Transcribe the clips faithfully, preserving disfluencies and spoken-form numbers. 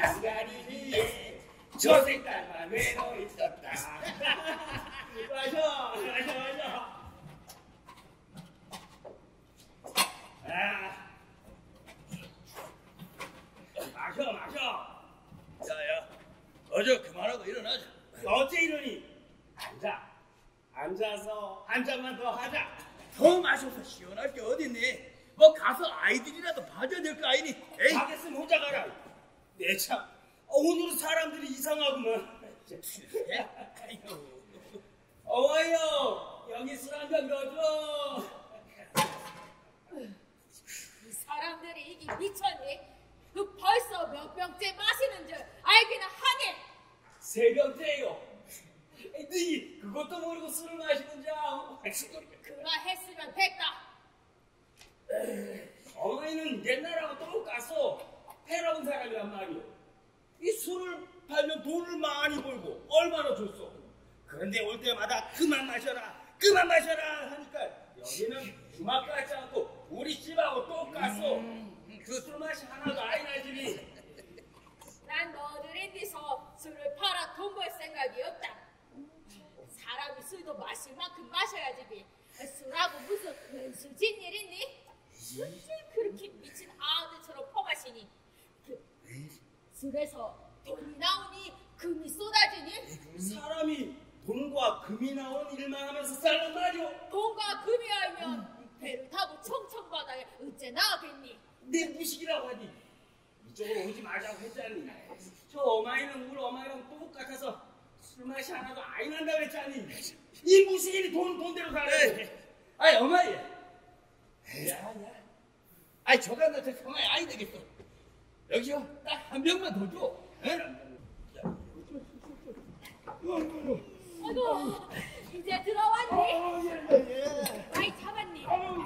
나가리 위에 저 색깔만 외로 있었다. 마셔, 마셔, 마셔. 아, 마셔, 마셔. 야야, 어저 그만하고 일어나자. 어째 이러니? 앉아. 앉아서 한 잔만 더 하자. 더 마셔서 시원할 게 어딨니? 뭐 가서 아이들이라도 봐줘야 될 거 아니니? 에이. 가겠으면 혼자 가라. 내 참, 어, 오늘은 사람들이 이상하구만. 어머니요, 여기 술 한 잔 넣어줘. 이 사람들이 이게 미쳤니? 그 벌써 몇 병째 마시는 줄 알기는 하니? 세 병째요. 네 그것도 모르고 술을 마시는 자. 그만했으면 됐다. 어머니는 옛날하고 똑같소. 패러본 사람이란 말이오. 이 술을 팔면 돈을 많이 벌고 얼마나 줬어. 그런데 올 때마다 그만 마셔라, 그만 마셔라 하니까 여기는 주막 같지 않고 우리 집하고 똑같소. 음, 그 술 맛이 하나도 아니 나지니. 난 너들인 데서 술을 팔아 돈 벌 생각이 없다. 사람이 술도 마실 만큼 마셔야지. 술하고 무슨 은수진 일 있니? 어째 그렇게 미친 아들처럼 퍼마시니? 그 술에서 돈이 나오니 금이 쏟아지니? 사람이 돈과 금이 나오는 일만 하면서 살란 말이오. 돈과 금이 알면 배를 타고 청청바다에 어째 나가겠니? 내 무식이라고 하니. 이쪽으로 오지 말자고 했잖니. 저 어마이는 우리 어마이랑 똑같아서 술 맛이 하나도 아니 난다고 했잖니. 이 무식인이 돈 돈대로 가래. 아이 어마이. 야야. 아이 저가 나한테 성화이 아니 되겠어. 여기요 딱 한 병만 더 줘. 아이고 이제 들어왔니? 예예예. 많이 잡았니?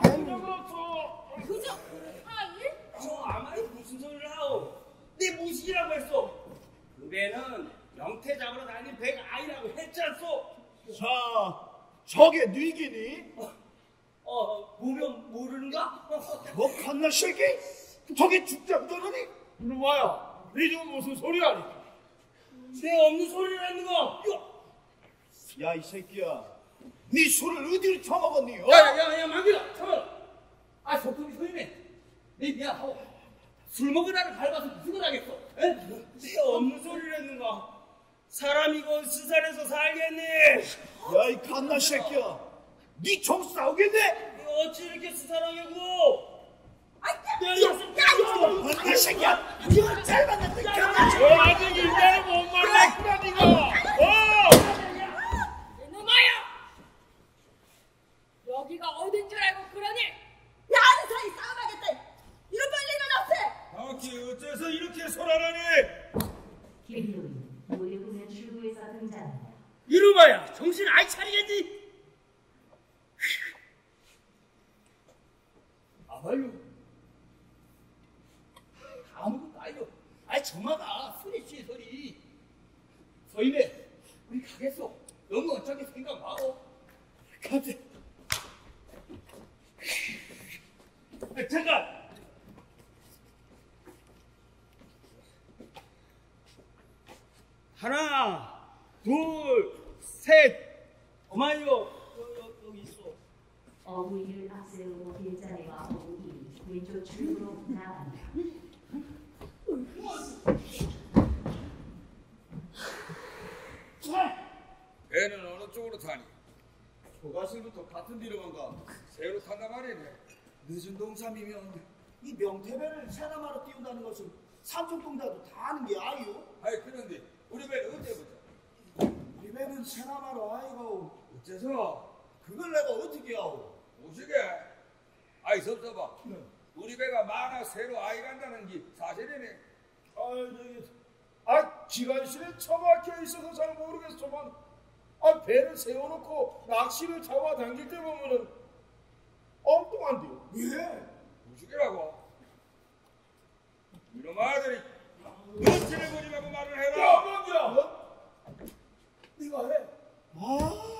그저 하일? 저 아마이 무슨 소리를 하오. 내 무식이라고 했어. 그 배는 영태 잡으러 다닌 배가 아니라고 했잖소. 자, 저게 뉘기니? 어, 어 보면 모르는가? 뭐 갓나 새끼? 저게 죽장전하니? 이놈아야, 니 지금 무슨 소리 하니? 내 없는 소리를 하는 거. 야, 이 새끼야, 니 술을 어디로 처먹었니? 어? 야야야 만기라 잠깐. 아 속속이 소리네. 내 미안하고 술 먹은 나를 밟아서 무슨 걸 하겠어? 에? 내 없는 소리를 했는가? 사람이 그 스산에서 살겠니? 야, 이 갓나 새끼야, 니 정수 나오겠네? 어찌 이렇게 스산하겠고? 갓나 새끼야, 이거 짧았는데 갓나 새끼야. 너 아직 인자를 못 말랐구나 니가. 어! 이놈아야! 여기가 어딘 줄 알고 그러니? 야, 아는 사이 싸움하겠다. 이런 빨리는 없애. 아키 어째서 이렇게 소란하니? 김효인 모의고사 출구에서 등장한다. 이놈아야 정신 아이 차리겠니? 아유 아무것도 아니요. 아이 정마가 소리 취해 소리. 서인네 우리 가겠소. 너무 어쩌게 생각 마오. 가자. 아, 잠깐. 하나, 둘, 셋. 어마요. 여기, 여기 있어. 어부이를 앞세우고 길자리와 어부이 왼쪽 출구로 나간다. 배는 어느 쪽으로 타니? 조가실부터 같은 뒤로만 가. 새로 탄단 말이네. 늦은 동삼이면 이 명태배를 세나마로 띄운다는 것은 삼척동자도 다 아는 게 아유. 아이 그런데 우리 배는 언제부터? 우리 배는 세나마로 아이고. 어째서? 그걸 내가 어떻게 하오? 무식해. 아이 섭섭아. 네. 우리 배가 만화 새로 아이 간다는 게 사실이네. 아, 저기, 아, 기관실에 처박혀 있어서 잘 모르겠지만, 아, 배를 세워놓고 낚시를 잡아당길 때 보면은 엉뚱한데요. 예. 무식이라고. 이놈 아들이 눈치를 보지 말고 말을 해라. 야, 뭐야? 뭐? 네가 해. 아,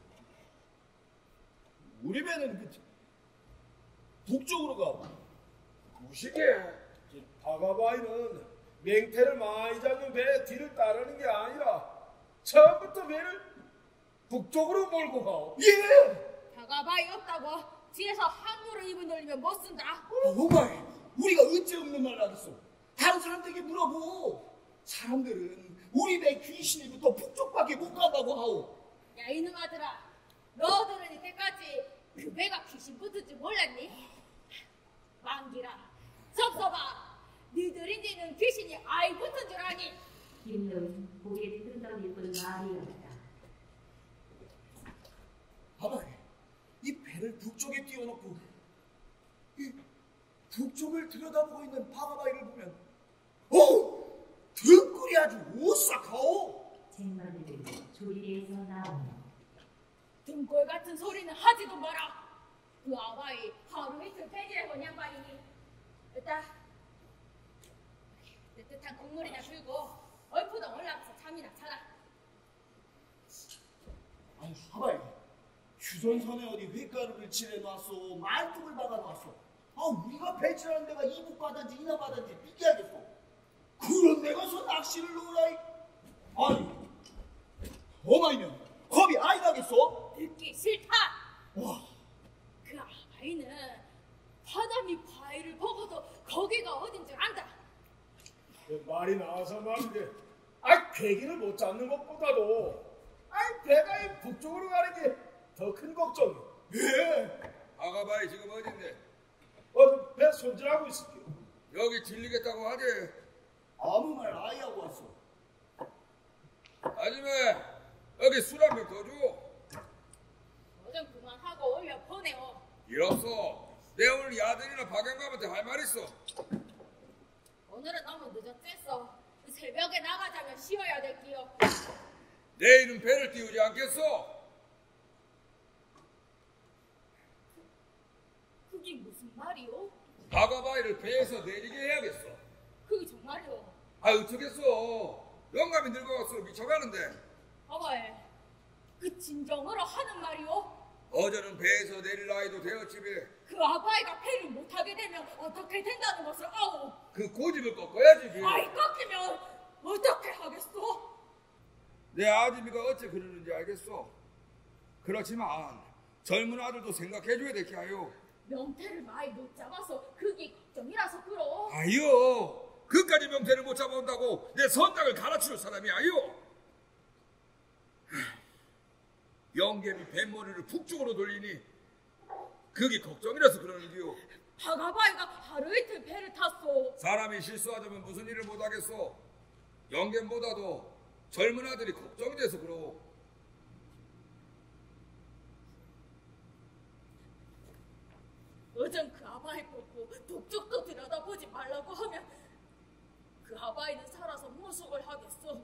우리 배는 그 북쪽으로 가. 무식해. 바가바이는 맹태를 많이 잡는 배 뒤를 따르는 게 아니라 처음부터 배를 북쪽으로 몰고 가오. 예! 다가바이 없다고 뒤에서 함부로 입을 놀리면 못 쓴다. 어마이, 우리가 어째 없는 말을 하겠어? 다른 사람들에게 물어보. 사람들은 우리 배 귀신이부터 북쪽밖에 못 간다고 하오. 야 이놈 아들아, 너들은 이때까지 그 배가 귀신 붙을 줄 몰랐니? 만기라, 섭섭아, 니들인지는 귀신이 아이 붙은 줄 아니? 김노인 고개 끄덕일 뿐 말이 없다. 아마이, 이 배를 북쪽에 띄워놓고 이 북쪽을 들여다보고 있는 바가바이를 보면 어! 등골이 아주 오싹하오. 쟁반을 들고 조리대에서 나오며 등골 같은 소리는 하지도 마라. 그 아바이 하루 이틀 폐지해본 양반이니 일단 뜨뜻한 국물이나 들고 얼푸덩 올라가서 잠이나 자라. 아니 하바이, 휴전선에 어디 횟가루를 칠해놨어, 말뚝을 박아놨어. 아, 우리가 배치하는 데가 이북바다인지 이남바다인지 삐끼하겠어. 그런 데 가서 낚시를 놓으라이. 아니 어마이면 겁이 아이 나겠어? 듣기 싫다. 와, 그 아바이는 바다미 바위를 보고도 거기가 어딘 줄 안다. 말이 나와서 말인데, 아, 괴기를 못 잡는 것보다도 아, 배가 이 북쪽으로 가는 게 더 큰 걱정이야. 예. 아가바이 지금 어딘데? 어, 배 손질하고 있을게요. 여기 들리겠다고 하지. 아무 말 아이하고 왔어. 아줌마 여기 술 한 병 더 줘. 뭐좀 그만하고 올려 보내오. 일 없어. 내 오늘 야들이나 박영감한테 할 말 있어. 오늘은 너무 늦었댔어. 새벽에 나가자면 쉬어야 될 끼요. 내일은 배를 띄우지 않겠어? 그게 무슨 말이오? 아가바이를 배에서 내리게 해야겠어. 그게 정말이오? 아 어쩌겠어. 영감이 늙어갈수록 미쳐가는데. 아바이, 그 진정으로 하는 말이오? 어제는 배에서 내릴 나이도 되었지. 그 아바이가 배를 못하게 되면 어떻게 된다는 것을 아오. 그 고집을 꺾어야지. 배. 아이 꺾이면 어떻게 하겠소? 내 아줌이가 어째 그러는지 알겠어. 그렇지만 젊은 아들도 생각해줘야 될 게 아요. 명태를 많이 못 잡아서 그게 걱정이라서 그러. 아유, 그까지 명태를 못 잡아온다고 내 선장을 갈아치울 사람이 아유. 영개미 뱃머리를 북쪽으로 돌리니 그게 걱정이라서 그러는데요. 바가바이가 하루 이틀 배를 탔소. 사람이 실수하자면 무슨 일을 못하겠어. 영개보다도 젊은 아들이 걱정이 돼서 그러. 어젠 그 아바이 보고 북쪽도 들여다보지 말라고 하면 그 아바이는 살아서 무속을 하겠어.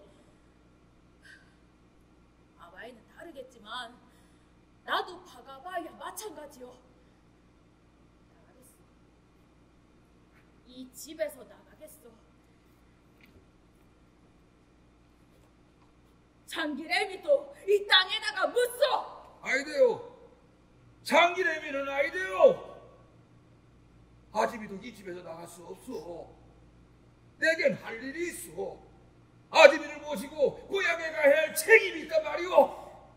아바이는 다르겠지만 나도 바가바이와 마찬가지요. 나가겠어. 이 집에서 나가겠어. 장기레미도 이 땅에다가 묻소. 아이데요. 장기레미는 아이데요. 아집이도 이 집에서 나갈 수 없어. 내겐 할 일이 있어. 아집이를 모시고 고향에 가야 할 책임이 있단 말이오.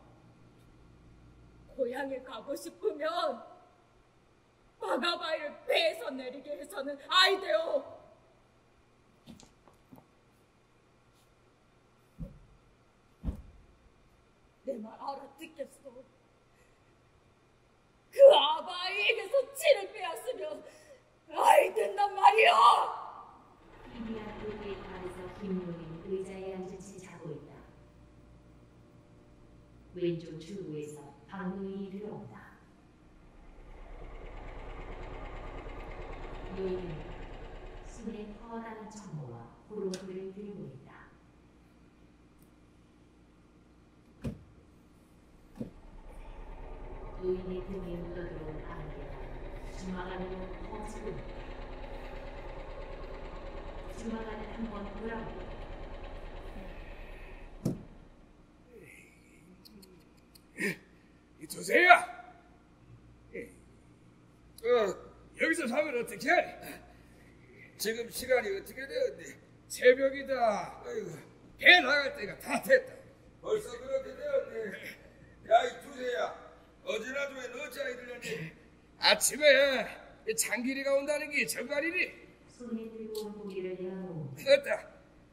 고향에 가고 싶으면 바가바이를 배에서 내리게 해서는 아이데요. 내 말 알아듣겠어. 그 아바이에게서 치를 빼앗으면 아이 된단 말이오. 희미한 불빛 아래서 김용인 의자에 앉은 채 자고 있다. 왼쪽 출구에서 박노인이 들어온다. 노인은 손에 커다란 청모와 호롱불을 들고 있다. 노인의 등에 묻어들어온 안개가 주막 안으로 퍼지고 있다. 주막 안을 한번 돌아보고 이 두세야. 어, 여기서 사면 어떻게 하니? 지금 시간이 어떻게 되었니? 새벽이다. 아이고, 배 나갈 때가 다 됐다. 벌써 그렇게 되었네. 야, 이 두세야. 어제나 저에 어찌하이 들렸니? 아침에 이 장길이가 온다는 게 정말이니? 손에 들고 온 고기를 내어놓은 됐다.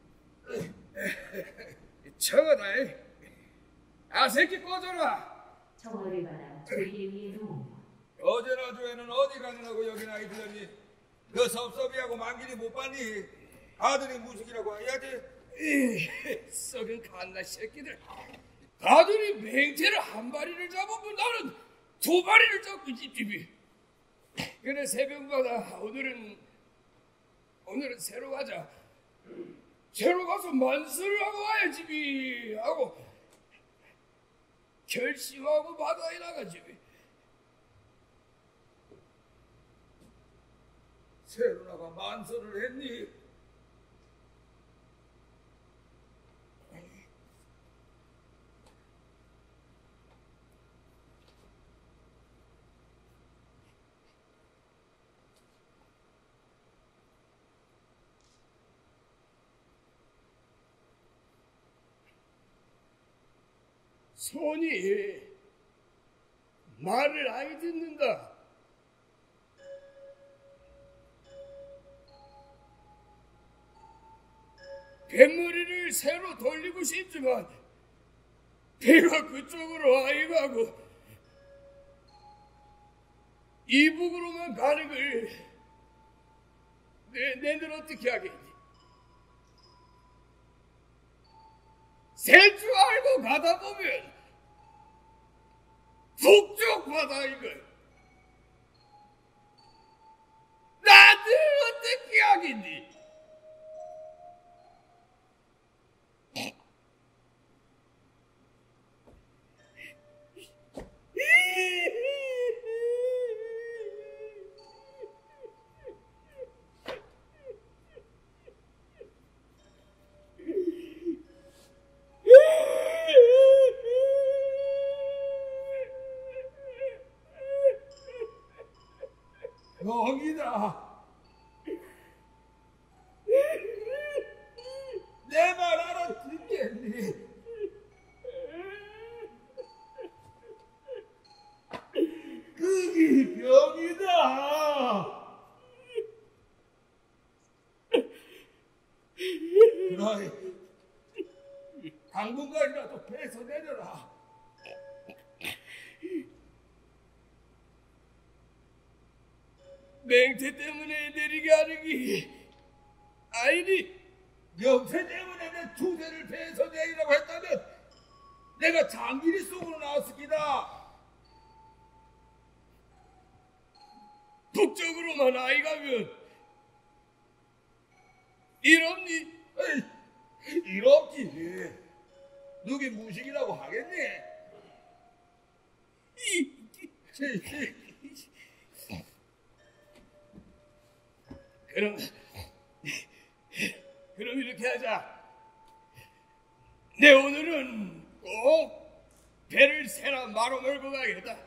청어다. 아, 새끼 꺼져라. 청어를 받아 조리 위에 놓은 어제나 저에는 어디 가느라고 여기 나이 들렸니? 너 섭섭이하고 만길이 못 봤니? 아들이 무식이라고 해야지. 이 썩은 갓나 새끼들. 다들이 맹태를 한 마리를 잡으면 나는 두 마리를 잡고 집집이. 그래 새벽마다 오늘은 오늘은 새로 가자. 새로 가서 만수를 하고 와야 집이 하고 결심하고 바다에 나가 집이. 새로 나가 만설을 했니? 손이 말을 아이 듣는다. 뱃머리를 새로 돌리고 싶지만 배가 그쪽으로 아이 가고 이북으로만 가는 걸 내, 내는 어떻게 하겠니? 셀 줄 알고 가다 보면 북쪽 바다이걸 나들 어떻게 하겠니? 여기다. 내 말 알아듣겠니? 그게 병이다. 그래, 당분간이라도 배에서 내려라. 맹태 때문에 내리게 하는 게 아니니? 명태 때문에 내 두세를 배에서 내리라고 했다면 내가 장길이 속으로 나왔을 기다. 북쪽으로만 아이 가면 이럽니? 에이, 이렇지. 누기 무식이라고 하겠니? 그럼 그럼 이렇게 하자. 내 오늘은 꼭 배를 새나 마로 몰고 가겠다.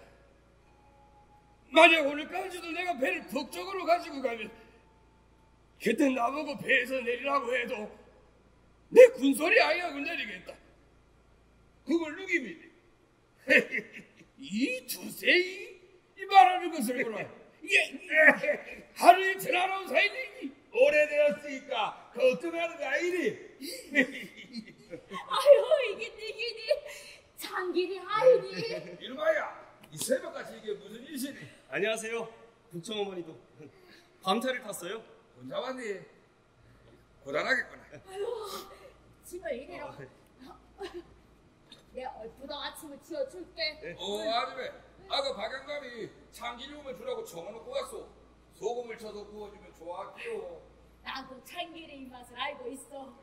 만약 오늘까지도 내가 배를 북쪽으로 가지고 가면 그때 나보고 배에서 내리라고 해도 내 군소리 아이하고 내리겠다. 그걸 누기 믿니? 이 두세이 이 말하는 것을 보라. 이게 하루 이틀 알아온 사이지. 오래되었으니까 걱정하는 거 아니니? 아유 이게 니기니 장길이 아이니. 이놈아야, 이 새벽까지 이게 무슨 일이니? 안녕하세요. 북청어머니도 밤차를 탔어요? 혼자 왔니? 고단하겠구나. 아유 집을 이래로 내 얼쁘던 아침을 지어줄게. 어, 아줌에, 아까 박영감이 참기름 오면 주라고 정해놓고 갔어. 소금을 쳐서 구워주면 좋아할게요. 나도 참기름 입맛을 알고 있어.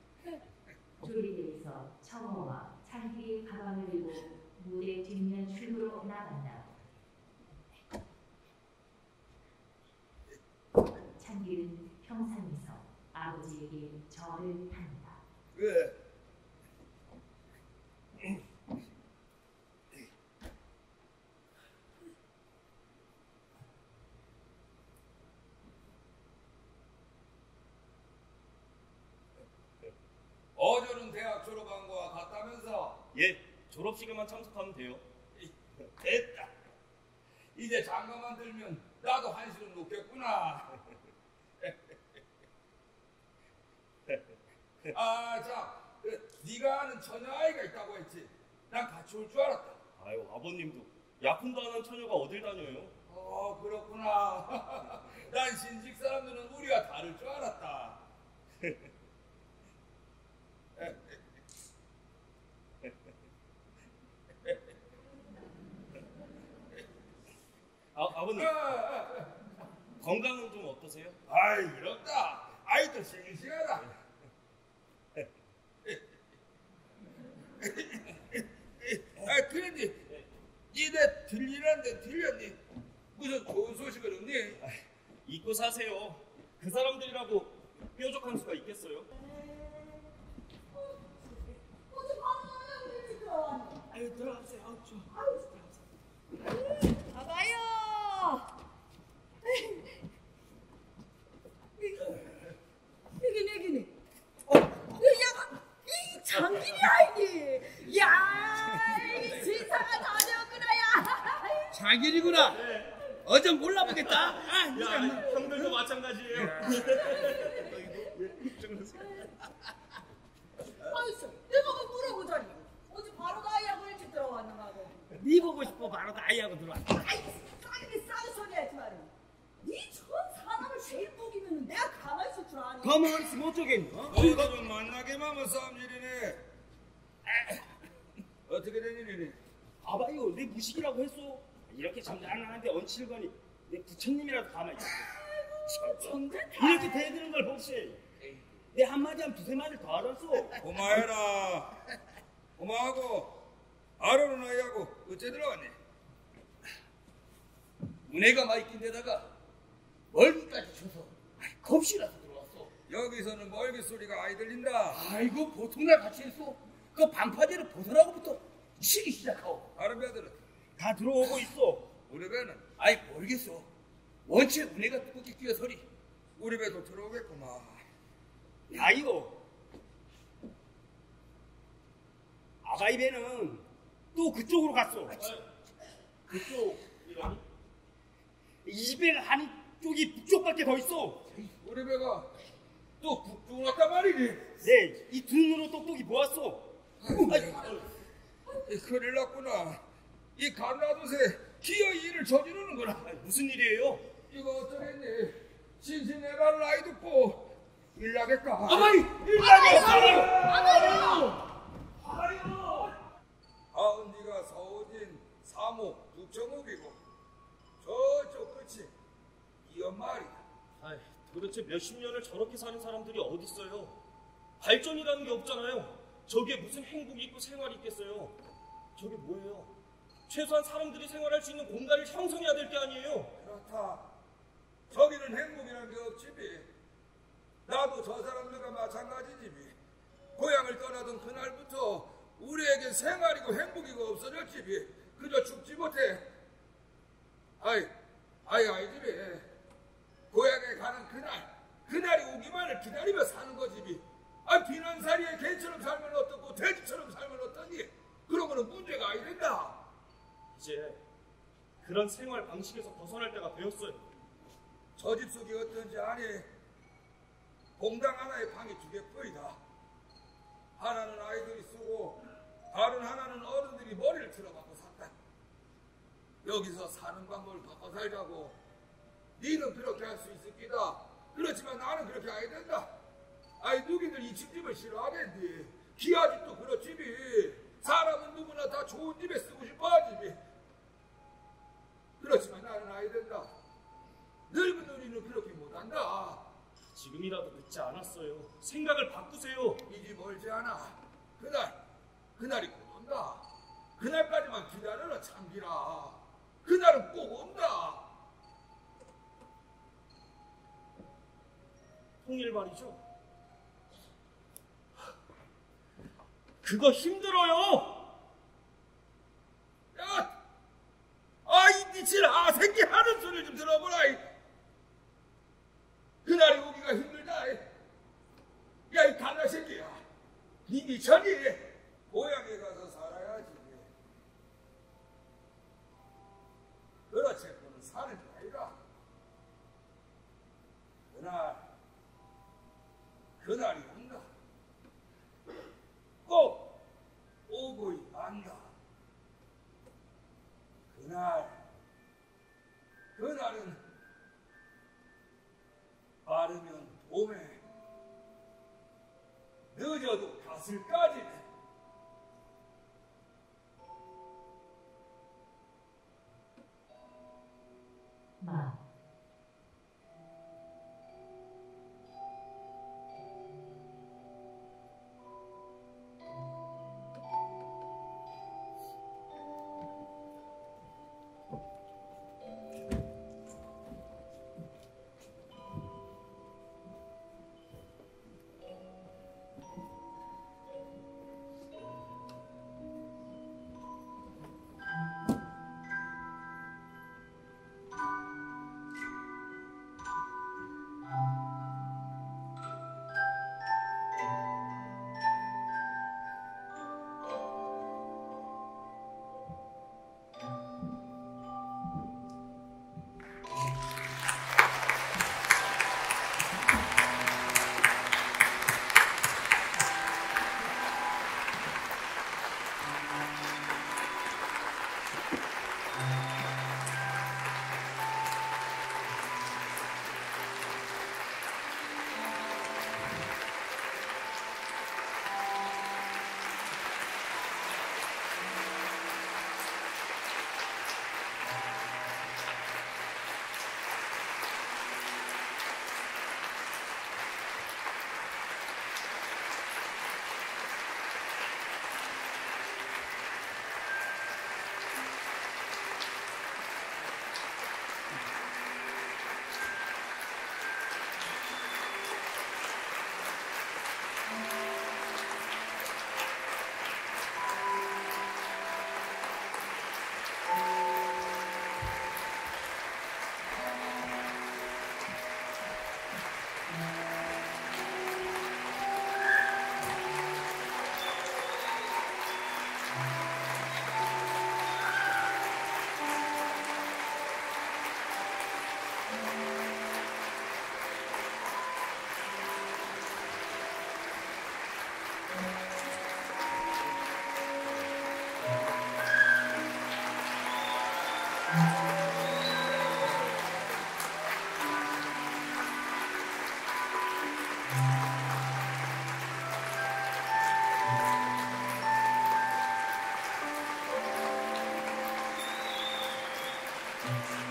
조리대에서 청어와 창기의 가방을 들고 무대 뒷면 출구로 나간다. 창길은 평상에서 아버지에게 절을 한다. 그래. 대학 졸업한 거와 같다면서? 예, 졸업식에만 참석하면 돼요. 됐다. 이제 장가만 들면 나도 한시름 놓겠구나. 아, 자, 그, 네가 아는 처녀 아이가 있다고 했지. 난 같이 올 줄 알았다. 아유, 아버님도 약혼도 안 한 처녀가 어딜 다녀요? 어, 그렇구나. 난 신식 사람들은 우리가 다를 줄 알았다. 아, 아버님, 건강은 좀 어떠세요? 아이, 이렇다. 아이도 싱싱하다. 아, 그런데 니네 들리는데 들렸니? 무슨 좋은 소식은 없니? 잊고 사세요. 그 사람들이라고 뾰족한 수가 있겠어요? 어제 밤에 우리 집 들어왔니? 아유, 들어가세요. 아우, 좀. 봐봐요. 이긴 이긴이. 어, 야, 이 장길이 아이니. 야, 이 신사가 다 되었구나야. 장길이구나. 어제 몰라보겠다. 아, 야, 형들도 마찬가지예요. 아이씨, 내가 뭐 물어보자니. 어제 바로 나이하고 일찍 들어왔는가 고. 네 보고 싶어 바로 나이하고 들어왔다. 아이, 싸게 싸게 소리 하지 말이. 니전 사람을 제일 먹이면 내가 가만히 있을 줄 아니? 가만히 있으면 어쩌겠니? 어? 너희가 좀 만나게만 하면 싸움질이네. 어떻게 된 일이니? 아봐요, 내 무식이라고 했어. 이렇게 잠잠한데 얹히는 거니 내 부처님이라도 가만히 있어. 천재 이렇게 대드는 걸 혹시 내 한마디 한 두세 마디 더 알았어. 고마해라. 고마하고 아로는 아이하고 어째 들어왔니? 은혜가 많이 데다가 멀기까지 쳐서 겁시라서 들어왔어. 여기서는 멀기 소리가 아이 들린다. 아이고 보통 날 같이 했어. 그 반파제를 벗으라고부터 치기 시작하고 다른 배들은? 다 들어오고 있어. 우리 배는? 아이 모르겠어. 원체 은혜가 뜨겁게 뛰어서리. 우리 배도 들어오겠구만. 아이고 아바이 배는 또 그쪽으로 갔어. 그쪽이라니? 이 배가 한쪽이 북쪽밖에 더 있어. 우리 배가 또 북쪽으로 왔단 말이니? 네, 이 두 눈으로 똑똑히 보았어. 이 큰일 났구나. 이 감나도새 기어이 일을 저지르는구나. 아니, 무슨 일이에요? 이거 어쩌겠니? 신신의 말을 아이 듣고 일 나겠까? 아바이! 일나게! 아은 네가 서우진 사모 북정옥이고 저쪽 끝이 이 엄마리다. 아이, 도대체 몇십 년을 저렇게 사는 사람들이 어딨어요? 발전이라는 게 없잖아요. 저게 무슨 행복이 있고 생활이 있겠어요? 저게 뭐예요? 최소한 사람들이 생활할 수 있는 공간을 형성해야 될 게 아니에요? 그렇다. 저기는 행복이란 게 없지비. 나도 저 사람들과 마찬가지지비. 고향을 떠나던 그날부터 우리에겐 생활이고 행복이고 없어졌지비. 그저 죽지 못해. 아이, 아이, 아이지비. 고향에 가는 그날, 그날이 오기만을 기다리며 사는 거지비. 아, 비난사리에 개처럼 살면 어떻고 돼지처럼 살면 어떠니? 그런 거는 문제가 아니된다. 이제 그런 생활 방식에서 벗어날 때가 되었어요. 저 집 속이 어떤지 아니? 공당 하나에 방이 두 개뿐이다. 하나는 아이들이 쓰고 다른 하나는 어른들이 머리를 틀어박고 샀다. 여기서 사는 방법을 바꿔 살자고. 니는 그렇게 할 수 있을 기다. 그렇지만 나는 그렇게 안 된다. 아이, 누구들 이 집집을 싫어하겠니? 기아 집도 그렇지비. 사람은 누구나 다 좋은 집에 쓰고 싶어 하지비. 그렇지만 나는 아이 된다. 늙은 우리는 그렇게 못한다. 지금이라도 늦지 않았어요. 생각을 바꾸세요. 이 집 멀지 않아. 그날, 그날이 곧 온다. 그날까지만 기다려라, 참기라. 그날은 꼭 온다. 통일 말이죠. 그거 힘들어요. 야, 아이 미칠 아 생기 하는 소리를 좀 들어보라. 이. 그날이 오기가 힘들다. 이. 야, 이 가나 새끼야. 이천이 고향에 가서 살아야지. 그렇지고는 사는 게 아니라 그날 그날이 온다. 꼭 오고이 만다. 그날 그날은 빠르면 봄에 늦어도 가을까지네. 마 마